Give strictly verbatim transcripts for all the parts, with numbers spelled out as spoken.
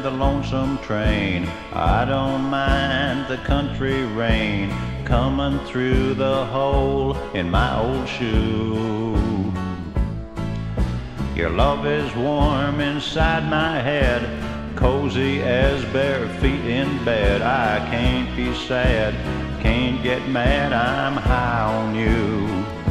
mind the lonesome train. I don't mind the country rain coming through the hole in my old shoe. Your love is warm inside my head, cozy as bare feet in bed. I can't be sad, can't get mad, I'm high on you.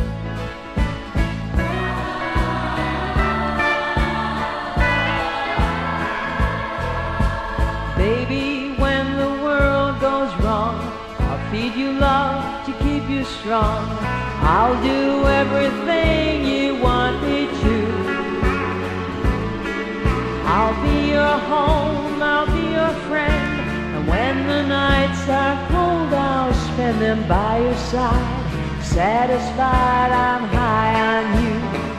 Baby, when the world goes wrong, I'll feed you love to keep you strong. I'll do everything you want me to. I'll be your home, I'll be your friend, and when the nights are cold, I'll spend them by your side. Satisfied, I'm high on you.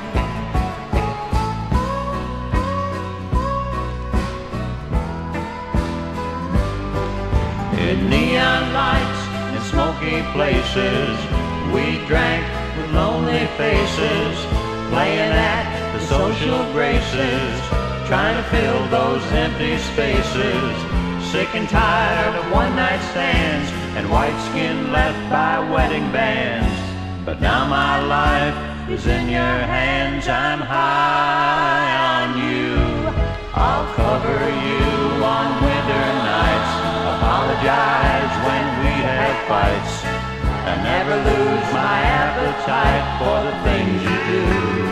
In neon lights and smoky places, we drank with lonely faces, playing at the social graces, trying to fill those empty spaces. Sick and tired of one-night stands and white skin left by wedding bands. But now my life is in your hands, I'm high on you. I'll cover you on winter nights, apologize when we have fights, and never lose my appetite for the things you do.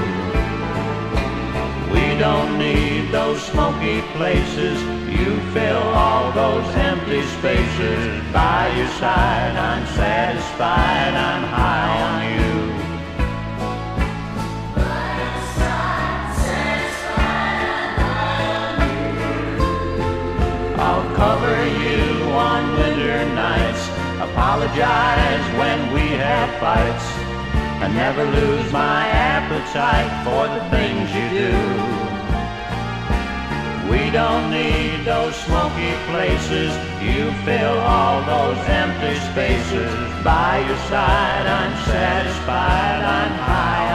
We don't need those smoky places, you fill all those empty spaces. By your side, I'm satisfied, I'm high on you. By your side, satisfied, I'm high on you. I'll cover you on winter nights, apologize when we have fights, and never lose my appetite for the things you do. We don't need those smoky places, you fill all those empty spaces. By your side, I'm satisfied, I'm high